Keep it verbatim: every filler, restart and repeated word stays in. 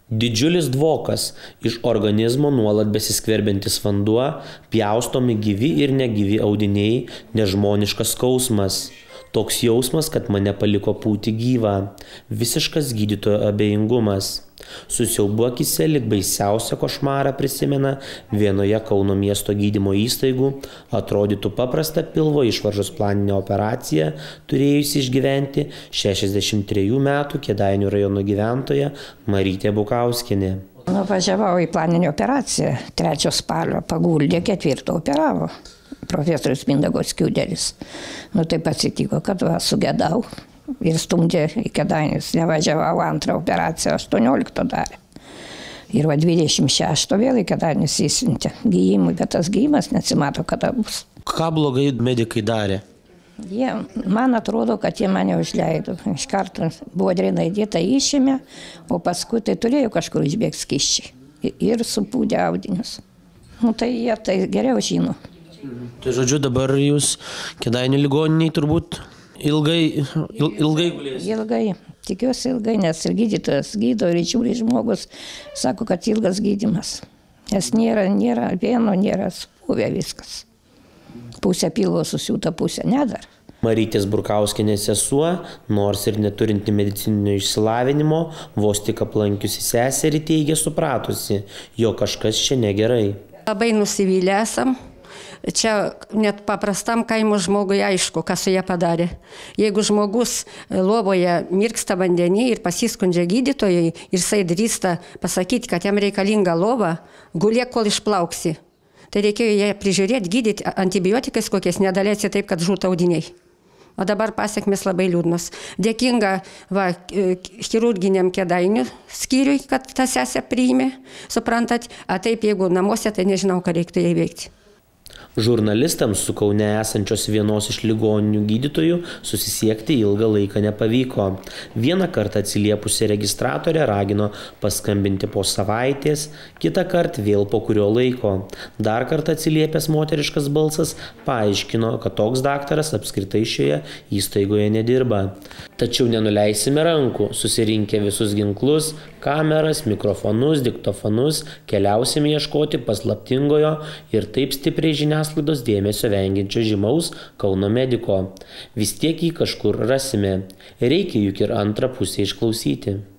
Didžiulis dvokas, iš organizmo nuolat besiskverbiantis vanduo, pjaustomi gyvi ir negyvi audiniai, nežmoniškas skausmas. Toks jausmas, kad mane paliko pūti gyvą. Visiškas gydytojo abejingumas. Su siaubu akyse lyg baisiausią košmarą prisimena vienoje Kauno miesto gydymo įstaigų atrodytų paprastą pilvo išvaržos planinę operaciją turėjusi išgyventi šešiasdešimt trejų metų Kėdainių rajono gyventoja Marytė Bukauskienė. Nuvažiavau į planinę operaciją, trečio spalio paguldė, ketvirto operavo profesorius Mindaugas Kiudelis. Nu taip atsitiko, kad va, sugedau ir stumdė į Kėdainius. Nevažiavau antrą operaciją, aštuoniolikto darė. Ir va dvidešimt šešto vėl į Kėdainius įsiuntė gijimui, bet tas gijimas nesimato, kada bus. Ką blogai medikai darė? Jie, man atrodo, kad jie mane užleido. Iš karto buvo adrenalino išėmė, o paskui tai turėjo kažkur išbėgti skysčiai ir supūdė audinius. Nu tai jie tai geriau žino. Tai žodžiu, dabar jūs Kėdainių ligoniniai turbūt ilgai, il, ilgai gulės? Ilgai, tikiuosi ilgai, nes ir gydytojas gydo, ir žiūri žmogus, sako, kad ilgas gydymas. Nes nėra, nėra vieno, nėra supuvę viskas. Pusė pilvo susiūta, pusė nedar. Marytės Bukauskienės sesuo, nors ir neturinti medicininio išsilavinimo, vos tik aplankiusi seserį teigia supratusi, jo kažkas čia negerai. Labai nusivylę esam. Čia net paprastam kaimo žmogui aišku, kas su ją padarė. Jeigu žmogus lovoje mirksta vandenį ir pasiskundžia gydytojai ir jisai drįsta pasakyti, kad jam reikalinga lova, gulėk, kol išplauksi. Tai reikėjo ją prižiūrėti, gydyti antibiotikais kokiais, nedalėsi taip, kad žūtų audiniai. O dabar pasiekmes labai liūdnos. Dėkinga va, chirurginiam Kėdainių skyriui, kad tą sesę priėmė, suprantat, a taip jeigu namuose, tai nežinau, ką reiktų jai veikti. Žurnalistams su Kaune esančios vienos iš ligoninių gydytojų susisiekti ilgą laiką nepavyko. Vieną kartą atsiliepusi registratorė ragino paskambinti po savaitės, kitą kartą vėl po kurio laiko. Dar kartą atsiliepęs moteriškas balsas paaiškino, kad toks daktaras apskritai šioje įstaigoje nedirba. Tačiau nenuleisime rankų, susirinkę visus ginklus, kameras, mikrofonus, diktofonus, keliausime ieškoti paslaptingojo ir taip stipriai žiniasklaidos dėmesio vengiančio žymaus Kauno mediko. Vis tiek jį kažkur rasime. Reikia juk ir antrą pusę išklausyti.